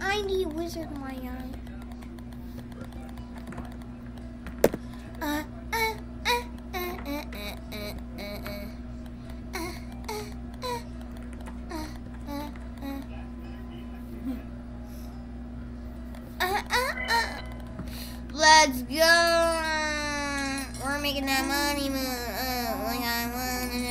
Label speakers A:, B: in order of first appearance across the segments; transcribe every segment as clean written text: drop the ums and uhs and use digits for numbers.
A: I need wizard my eye. Let's go. We're making that money move. Like I want to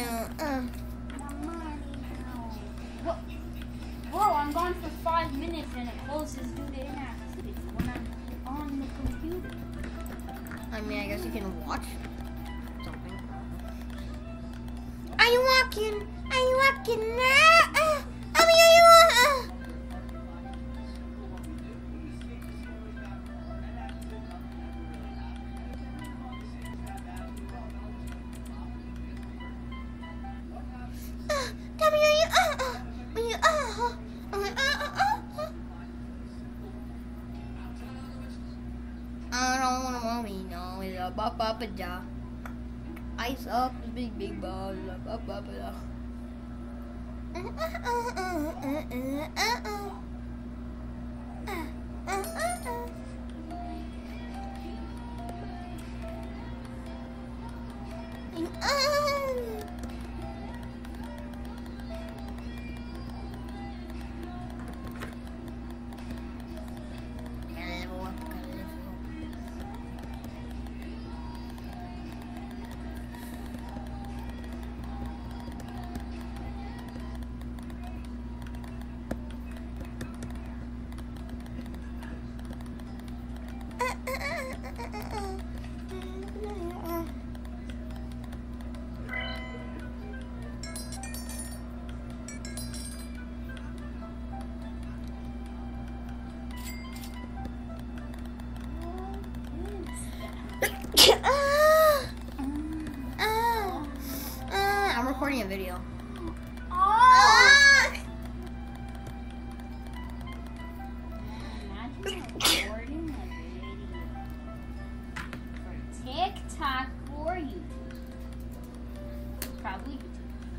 A: do.
B: Bro, I'm gone for 5 minutes and it closes due to inactivity when I'm on the computer.
A: I mean, I guess you can watch something. Are you walking? Are you walking? Are you I don't wanna mommy, no, it's a ba-ba-ba-da. Ice up the big ball, ba-ba-ba-da. I'm recording a video.
B: Recording a video for TikTok or YouTube. Probably YouTube.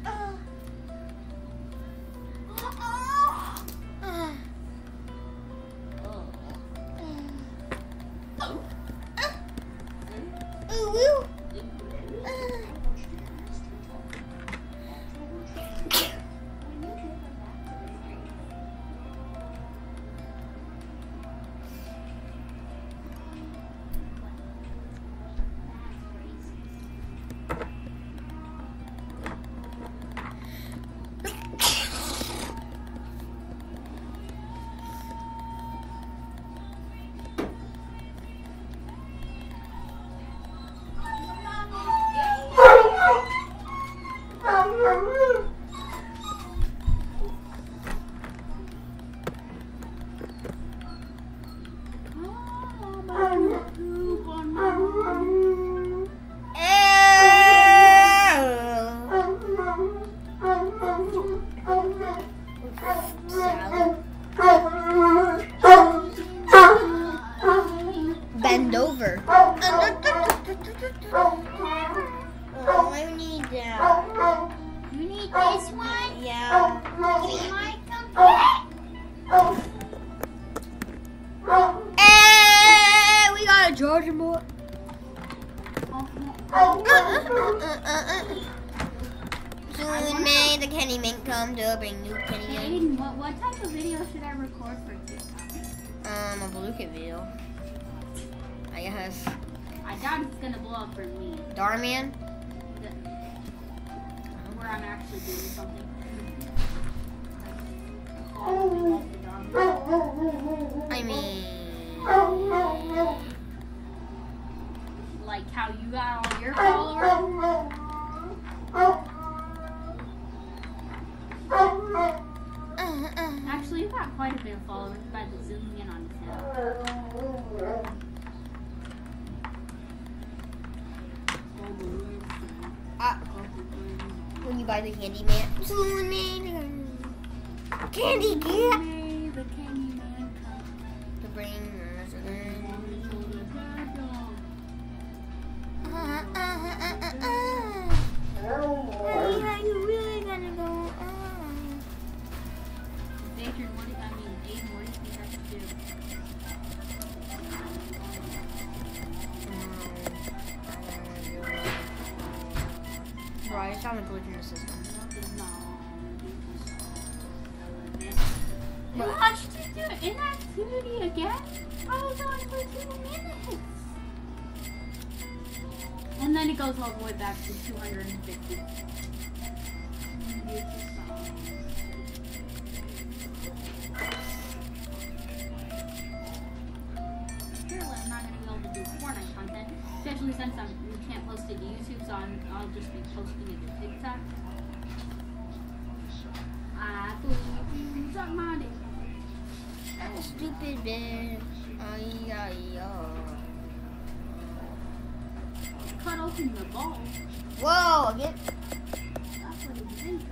A: Bend over. Oh, I need that.
B: You need this one?
A: Yeah.
B: My computer.
A: Hey, we got a Georgia boy. Soon may the Kenny Mint come to bring new Kenny Mint.
B: Aiden, what type of video should I record for TikTok?
A: A Blue Kid video. I guess.
B: I doubt it's gonna blow up for me.
A: Darman?
B: Where I'm actually doing something.
A: I mean.
B: Like how you got all your followers? Actually, you got quite a bit of followers by the zooming in on him.
A: When you buy the candy man. Soon may the candy get
B: The candy man
A: to bring us in. Are you really gonna go?
B: Aiden, what do you think I should do?
A: found a glitch in the system.
B: No. Watched it do inactivity again? I was on for 2 minutes. And then it goes all the way back to 250. I'm not going to be able to do Fortnite content, especially since we can't post it to YouTube, so I'll just be posting it to TikTok. Suck my dick.
A: Stupid bitch.
B: Cut open the ball.
A: Whoa, get.
B: That's what it is.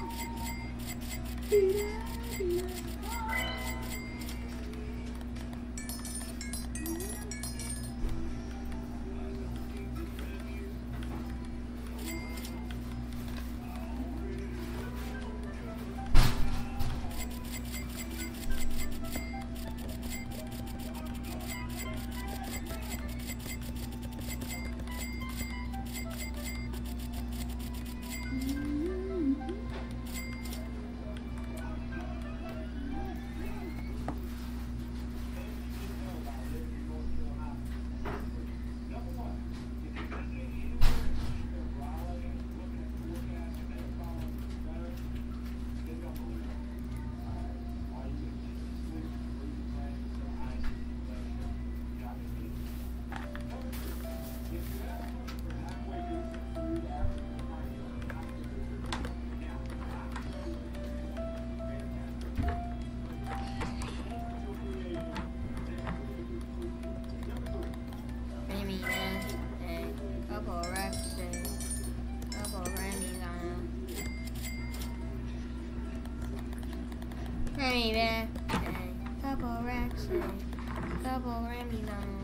A: Hey man, couple racks, couple Rammies on.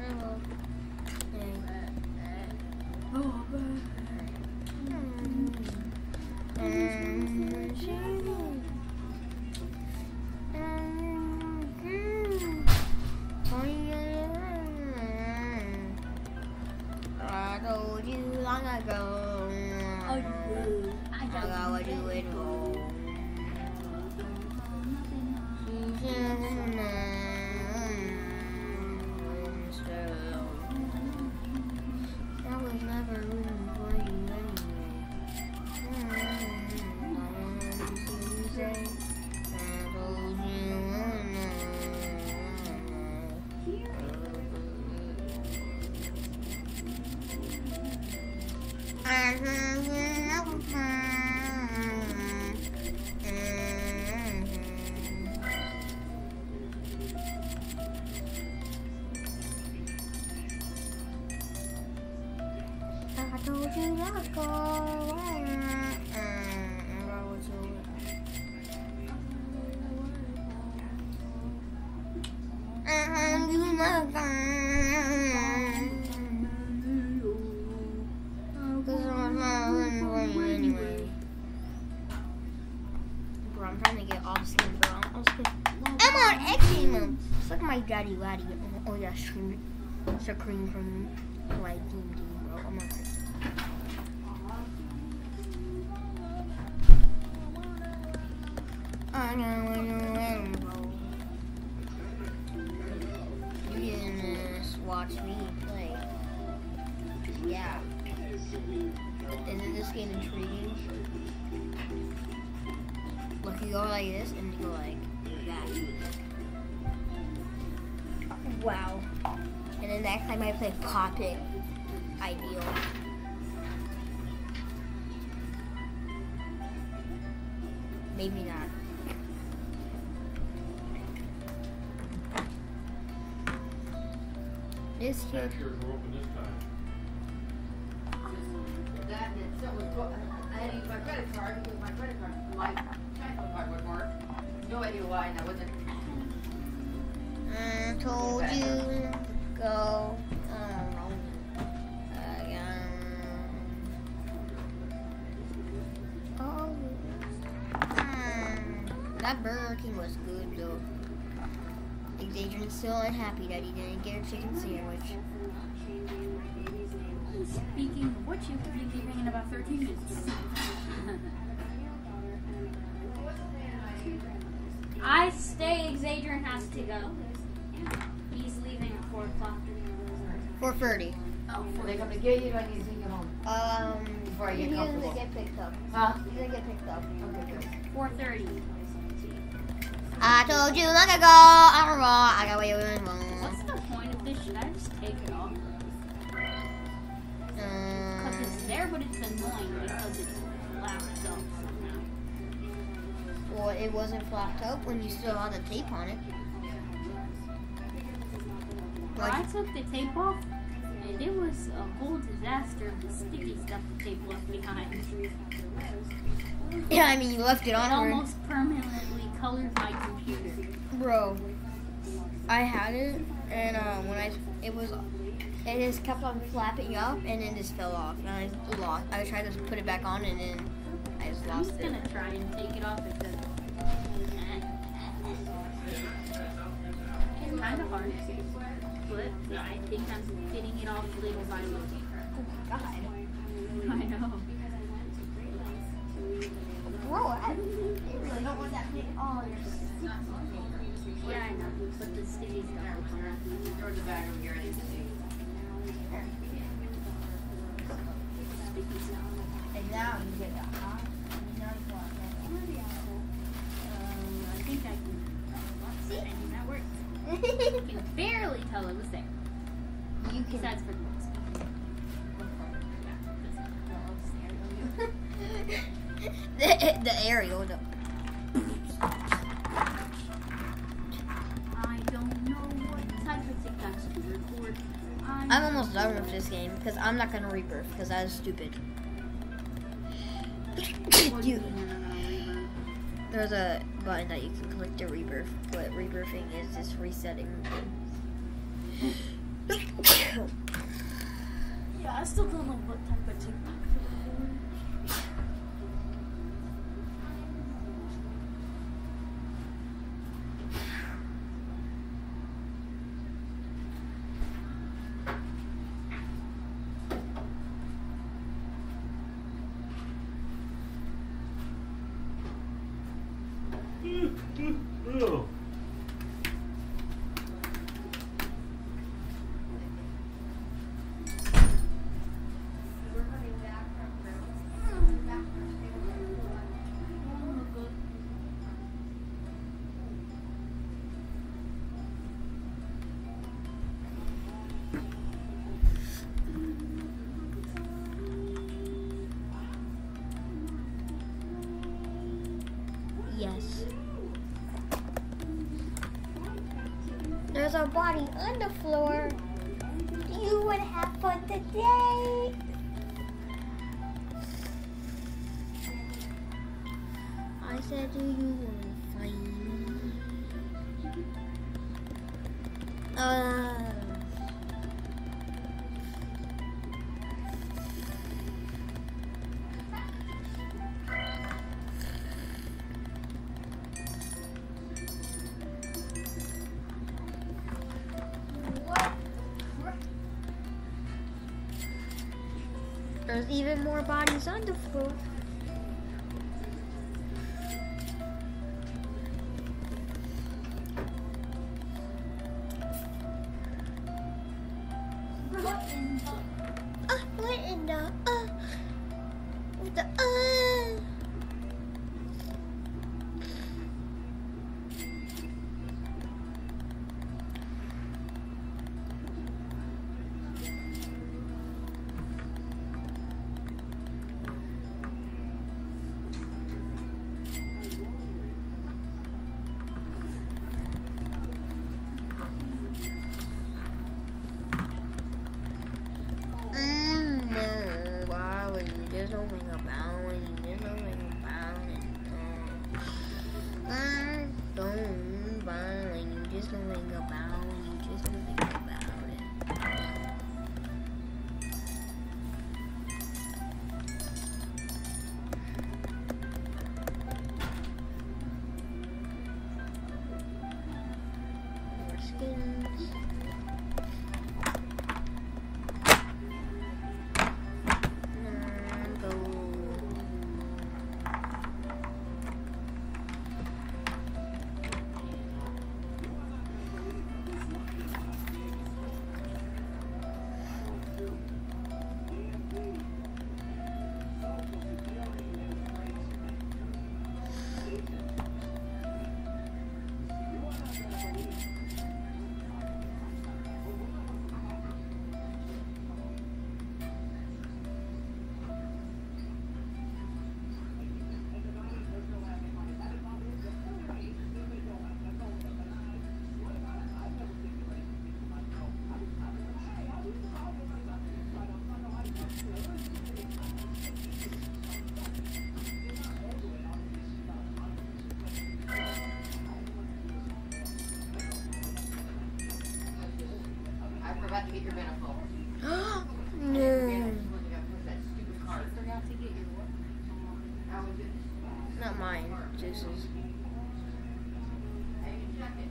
A: I told you long ago. I gotta do it all. I was never rooting for you anyway. I told you not go. You not go. Cause I'm not running for you anyway. Bro, I'm trying to get all the skins, bro. I'm on X mode. It's like my daddy laddie. Oh yeah, scream from like D&D, bro. I'm on I know when you're in, bro. You can just watch me play. Yeah. Isn't this game intriguing? Look, you go like this and you go like that. Wow. And then next time I play Pop It, ideal. Maybe not. This kid.
C: I had to use my credit card because my credit card, my transfer card wouldn't work. No idea why, and I wasn't.
A: I told you to go. That Burger King was good though. Adrian's still unhappy that he didn't get a chicken sandwich.
B: Speaking of which, you could be leaving an in about 13 minutes. I stay. Xadrian has to go. He's leaving at 4 o'clock.
A: 4:30.
B: Oh,
C: Are they coming to get you? Or I need to take you home before I get
A: He
C: comfortable.
A: doesn't get picked up.
C: Huh?
A: He doesn't get picked up.
C: Okay, good.
B: 4:30.
A: I told you long ago, I'm wrong. I got what you want.
B: What's the point of this? Should I just take it off? Because it's there, but it's annoying because it's flapped up somehow.
A: Well, it wasn't flapped up when you still had the tape on it.
B: Well, I took the tape off, and it was a whole disaster of the sticky stuff the tape left behind.
A: Yeah, I mean, you left it
B: It
A: on.
B: almost permanently colored my computer.
A: Bro, I had it, and when it just kept on flapping up, and then just fell off. And I tried to put it back on, and then I just
B: I'm
A: lost
B: just
A: it.
B: gonna try and take it off because it's kind of hard, but I think I'm getting it off little by little.
A: Oh my god.
B: I know.
A: Bro, I really don't want that thing on.
B: Yeah, I know, but the sticky stuff will come out.
C: Throw the bag over here. I need to see.
B: Sticky stuff.
A: And now you get that, huh?
B: I think I can. See? That works. I can barely tell it was there.
A: You can.
B: Besides for the noise.
A: The aerial.
B: I don't know what type of TikToks to record.
A: I'm almost done with this game because I'm not gonna rebirth because that is stupid.
B: What do you mean you're not gonna rebirth?
A: There's a button that you can click to rebirth, but rebirthing is just resetting.
B: Yeah, I still don't know what type of TikTok to record.
D: Oh.
A: Yes. There's a body on the floor. You would have fun today. I said, do you want to fight? There's even more bodies on the floor. What in the why would you just open about it? You just open about it. Don't bother. You just don't think about it. You just don't think about it. More skins.
C: your medical.
A: No.
C: Yeah, that stupid card.
B: Forgot to get your work.
C: How was it?
A: Not mine. This is.
C: I can check it.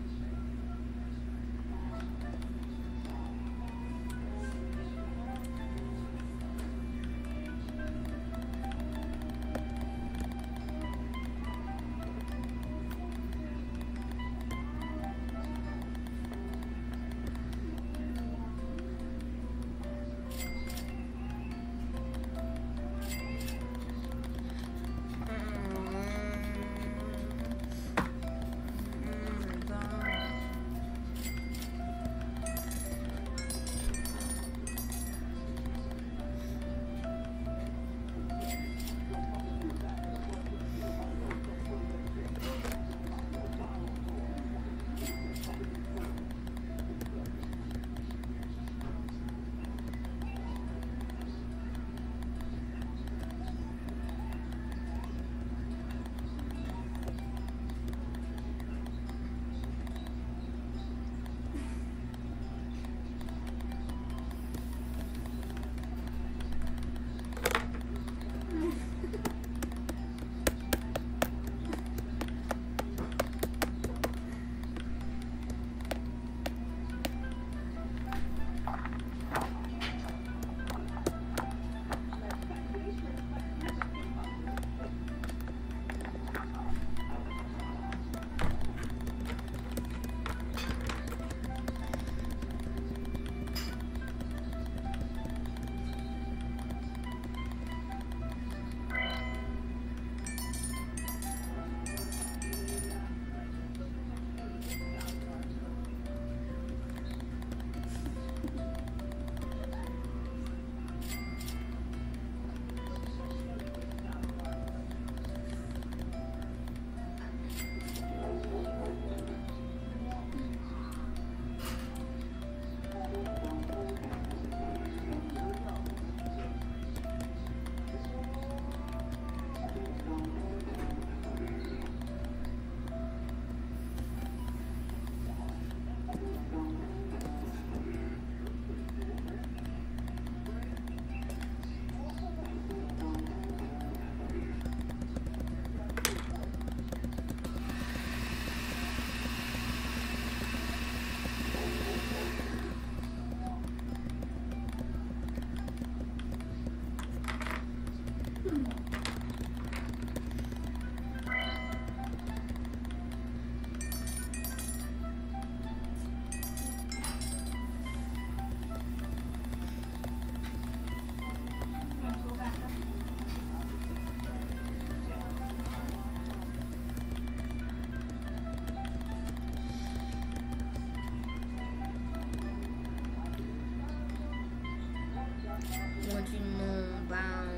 A: What you know about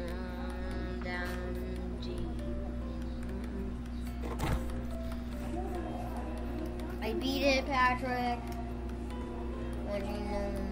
A: down deep? I beat it, Patrick. What you know